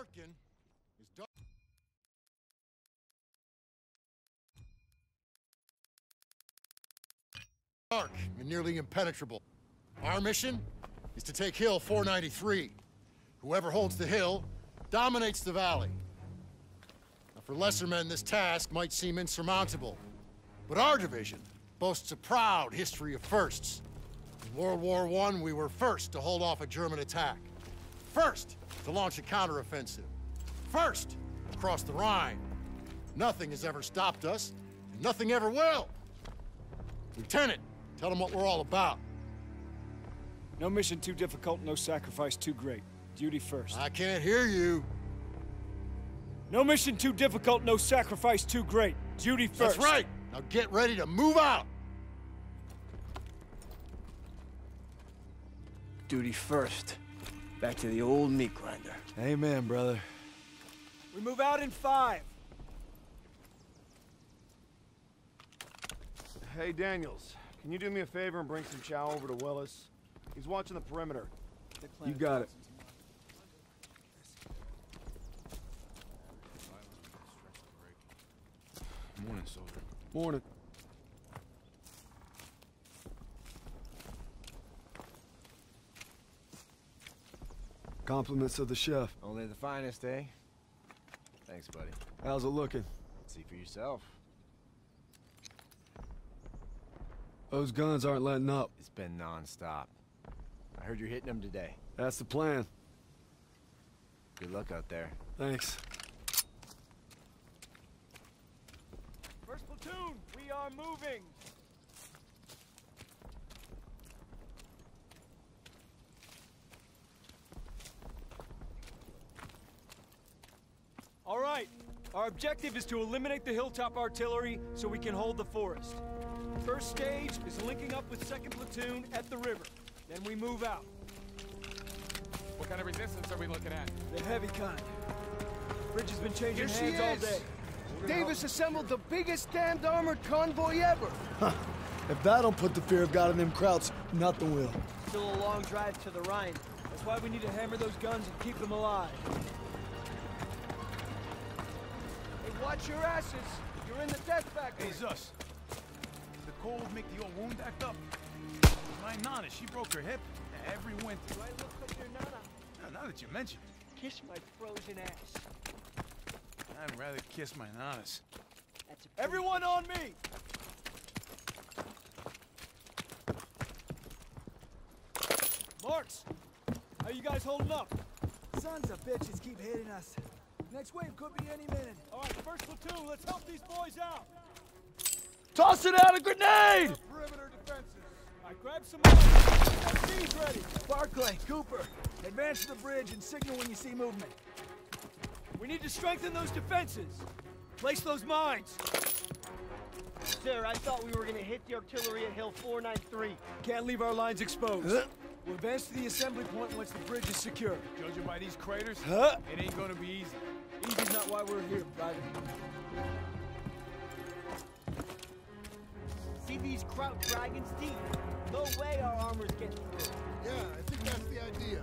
Rifkin is dark and nearly impenetrable. Our mission is to take Hill 493. Whoever holds the hill dominates the valley. Now, for lesser men, this task might seem insurmountable, but our division boasts a proud history of firsts. In World War I, we were first to hold off a German attack. First to launch a counteroffensive. First to cross the Rhine. Nothing has ever stopped us, and nothing ever will. Lieutenant, tell them what we're all about. No mission too difficult, no sacrifice too great. Duty first. I can't hear you. No mission too difficult, no sacrifice too great. Duty first. That's right. Now get ready to move out. Duty first. Back to the old meat grinder. Amen, brother. We move out in 5. Hey, Daniels. Can you do me a favor and bring some chow over to Willis? He's watching the perimeter. You got it. Morning, soldier. Morning. Compliments of the chef. Only the finest, eh? Thanks, buddy. How's it looking? See for yourself. Those guns aren't letting up. It's been non-stop. I heard you're hitting them today. That's the plan. Good luck out there. Thanks. First platoon, we are moving. All right. Our objective is to eliminate the hilltop artillery so we can hold the forest. First stage is linking up with 2nd platoon at the river. Then we move out. What kind of resistance are we looking at? The heavy kind. Bridge has been changing Here she hands all is. day. Davis assembled the biggest damned armored convoy ever. If that don't put the fear of God in them krauts, nothing will. Still a long drive to the Rhine. That's why we need to hammer those guns and keep them alive. Hey, watch your asses. You're in the death factory. Hey, Zus. The cold make the old wound act up. My Nana, she broke her hip every winter. Do I look like your Nana? Now that you mention it, Kiss my frozen ass. I'd rather kiss my Nanas. That's a Everyone on me! Marks! How you guys holding up? Sons of bitches keep hitting us. Next wave could be any minute. All right, first platoon, let's help these boys out. Tossing out a grenade! Perimeter defenses. All right, grab some more. SC's ready. Barclay, Cooper, advance to the bridge and signal when you see movement. We need to strengthen those defenses. Place those mines. Sir, I thought we were gonna hit the artillery at Hill 493. Can't leave our lines exposed. We'll advance to the assembly point once the bridge is secure. Judging by these craters, Huh? it ain't gonna be easy. Easy's not why we're here, Private. See these Kraut dragons deep? No way our armor's getting through. Yeah, I think that's the idea.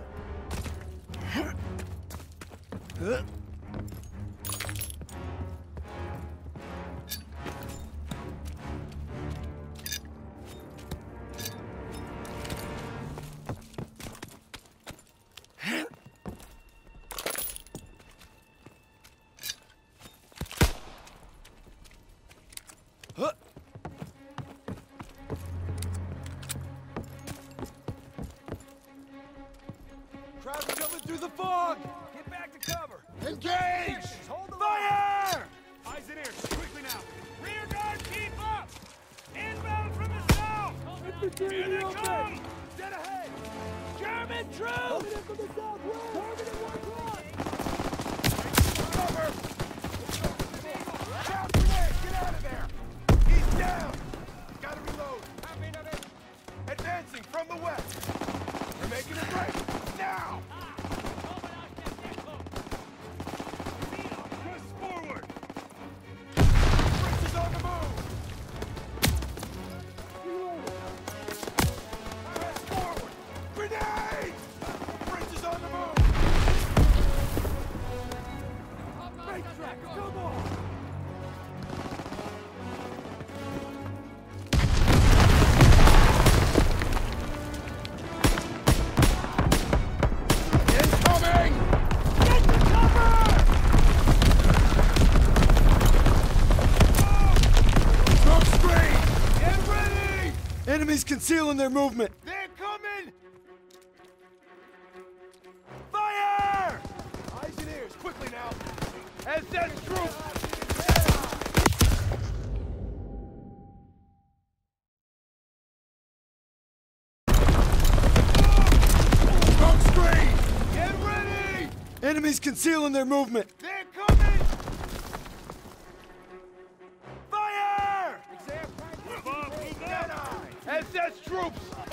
Crowd's coming through the fog! Get back to cover! Engage! Hold the fire! Eyes and ears, quickly now. Rear guard, keep up! Inbound from the south! Here they come! Dead ahead! German troops! Coming in from the southwest! Target at 1 o'clock! Cover! Shout grenade! Get out of there! He's down! Gotta reload! Advancing from the west! We're making a break! Now! Press forward! Fritz is on the move! Press forward! Grenade! Fritz is on the move! Enemies concealing their movement. They're coming! Fire! Eyes and ears, quickly now. SS troops! Smoke screen! Get ready! Enemies concealing their movement. They're coming! Fire! SS troops!